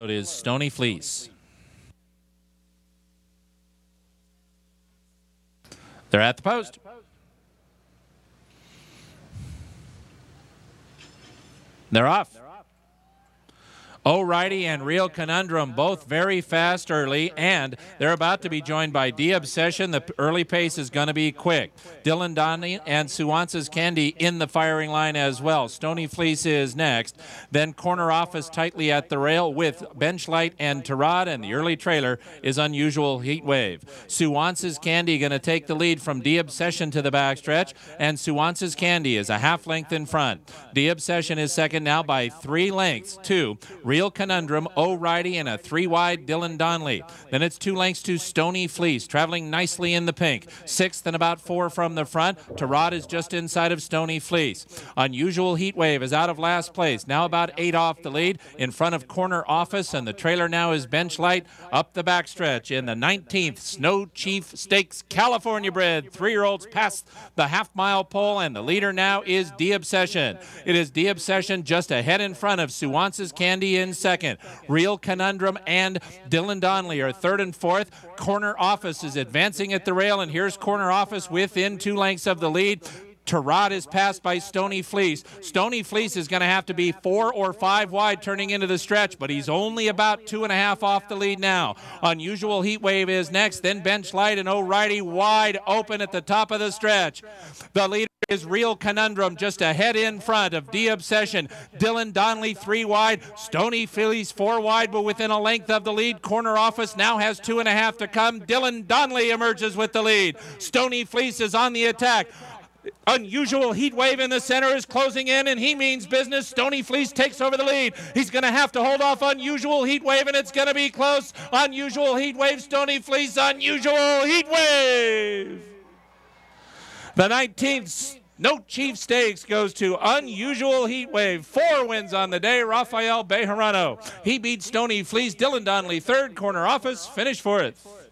It is Stony Fleece. They're at the post. They're off. O'Reilly and Real Conundrum, both very fast early, and they're about to be joined by D-Obsession. The early pace is going to be quick. Dylan Donnelly and Suwance's Candy in the firing line as well. Stony Fleece is next. Then Corner Office tightly at the rail with Benchlight and Tarad, and the early trailer is Unusual Heat Wave. Suwance's Candy going to take the lead from D-Obsession to the backstretch, and Suwance's Candy is a half length in front. D-Obsession is second now by 3 lengths to Real Conundrum, O'Reilly, and a 3-wide Dylan Donnelly. Then it's 2 lengths to Stony Fleece, traveling nicely in the pink. 6th and about 4 from the front. Tarad is just inside of Stony Fleece. Unusual Heat Wave is out of last place, now about 8 off the lead in front of Corner Office, and the trailer now is Benchlight up the backstretch in the 19th Snow Chief Stakes California bred. 3-year-olds past the half-mile pole, and the leader now is D-Obsession. It is D-Obsession just ahead in front of Suwance's Candy in second. Real Conundrum and Dylan Donnelly are third and fourth. Corner Office is advancing at the rail, and here's Corner Office within 2 lengths of the lead. Tarad is passed by Stony Fleece. Stony Fleece is going to have to be 4 or 5 wide turning into the stretch, but he's only about 2.5 off the lead now. Unusual Heat Wave is next, then Benchlight and O'Reilly wide open at the top of the stretch. The leader is Real Conundrum just ahead in front of D-Obsession. Dylan Donnelly 3 wide, Stony Fleece 4 wide, but within a length of the lead. Corner Office now has 2.5 to come. Dylan Donnelly emerges with the lead. Stony Fleece is on the attack. Unusual Heat Wave in the center is closing in, and he means business. Stony Fleece takes over the lead. He's going to have to hold off Unusual Heat Wave, and it's going to be close. Unusual Heat Wave, Stony Fleece, Unusual Heat Wave. The 19th Snow Chief Stakes goes to Unusual Heat Wave. 4 wins on the day. Rafael Bejarano. He beat Stony Fleece. Dylan Donnelly third. Corner Office finished 4th.